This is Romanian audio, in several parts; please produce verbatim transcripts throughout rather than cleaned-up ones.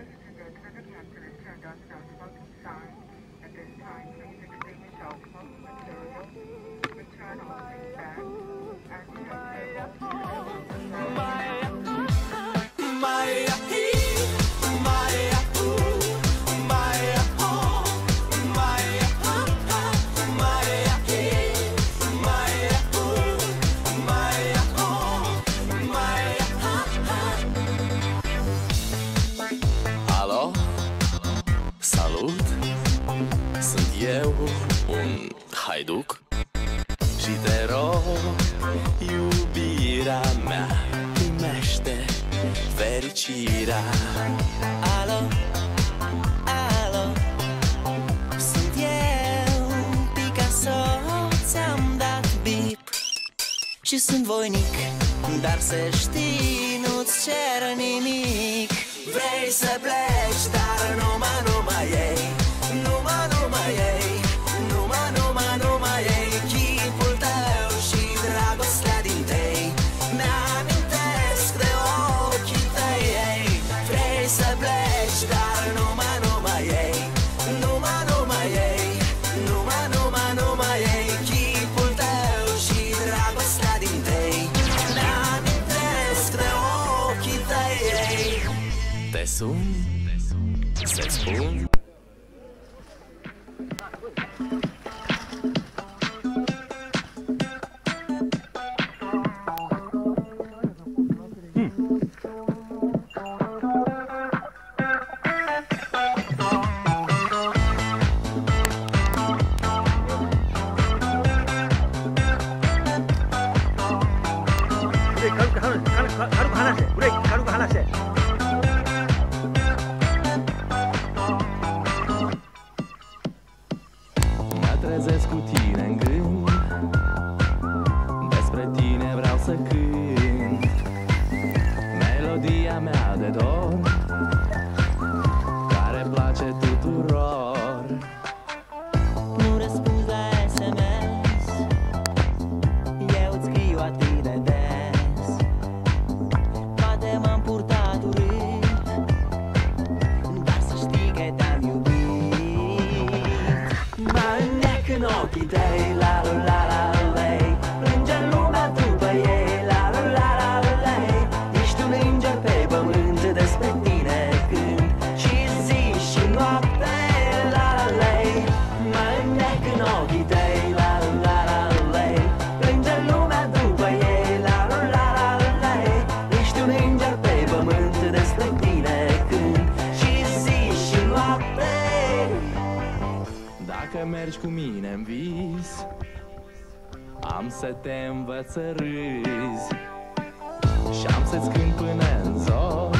Alo? Salut! Sunt eu, un haiduc, și te rog, iubirea mea, primește fericirea. Alo? Alo? Sunt eu, Picasso, ți-am dat bip și sunt voinic, dar să știi, nu-ți cer nimic. Vrei să pleci, dar numai, numai ei, numai, numai ei, numai, numai, numai ei, chipul tău și dragostea din tei, mi-amintesc de ochii tăi ei. Vrei să pleci, dar numai, numai ei, numai, numai ei, numai, numai, numai ei, chipul tău și dragostea din tei, mi-amintesc de ochii tăi ei. Te sun, să-ți spun. 가루가 하나씩, 우리 가루가 하나씩. Mă trezesc cu tine în gând, despre tine vreau să cânt melodia mea de dor, care place tuturor. Nu răspunzi la S M S, eu îți scriu atât de des. Poate m-am purtat urât, dar să știi că te-am iubit. Mă înnec în ochii tăi, la la la la lei, plânge lumea după ei, la la la la lei. Ești un înger pe pământ, despre tine cânt și zi și noapte, la la lei. Mă înnec în ochii tăi, la la la la lei, plânge lumea după ei, la la la la lei. Ești un înger pe pământ, despre tine cânt și zi și noapte. Dacă mergi cu mine în vis, am să te învăț să râzi și am să-ți cânt până în zor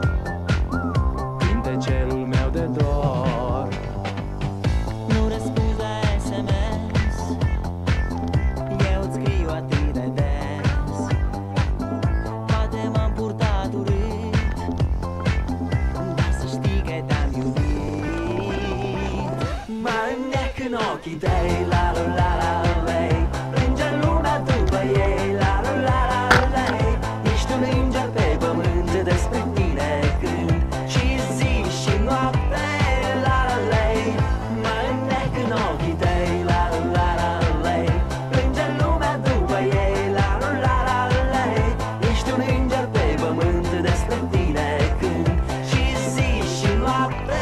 cântecelul meu de dor. Nu răspunzi la S M S, eu îți scriu atât de des. Poate m-am purtat urât, dar să știi că te-am iubit. Mă înnec în ochii tăi, la la la la lei, plânge lumea după ei, la la la la lei. Ești un înger pe pământ, despre tine cânt și zi și noapte, la la lei. Mă înnec în ochii tăi, la la la la lei, plânge lumea după ei, la la la la lei. Ești un înger pe pământ, despre tine cânt și zi și noapte.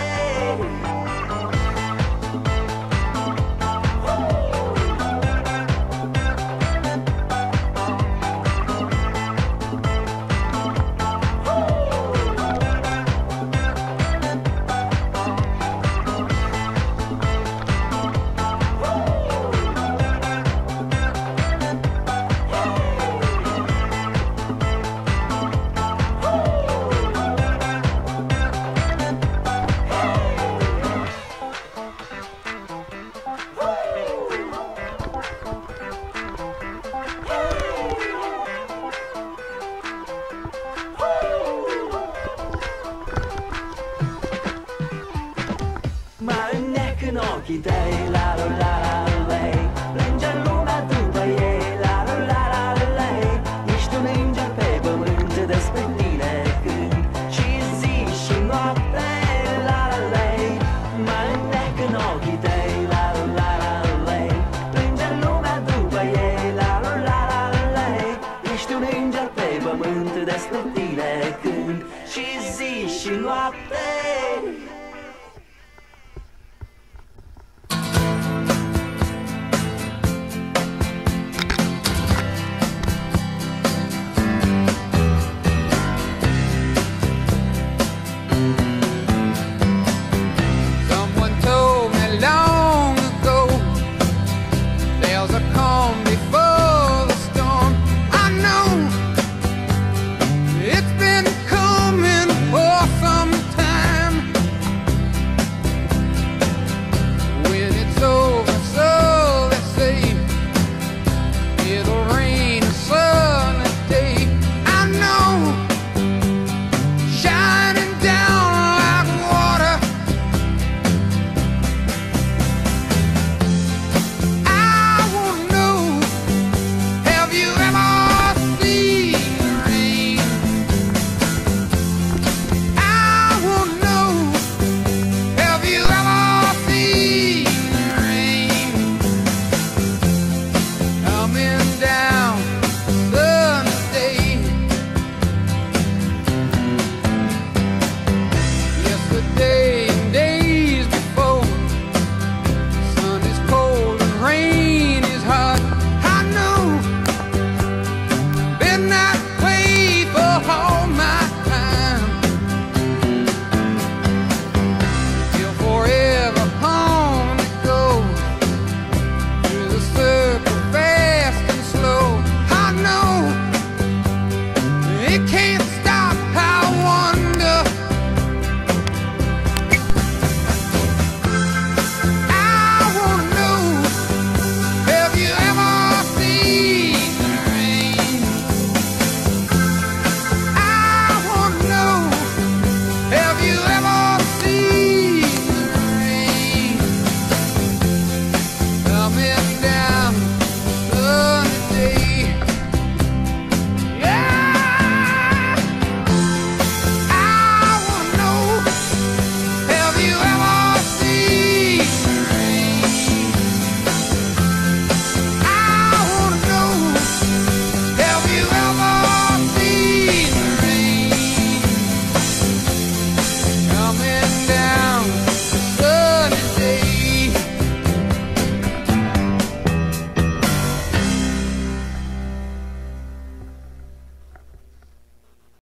Mă înnec în ochii tăi, la la la la lei, plânge lumea după ei, la la la la lei. Ești un înger pe pământ, despre tine cânt și zi și noapte, vicino a te.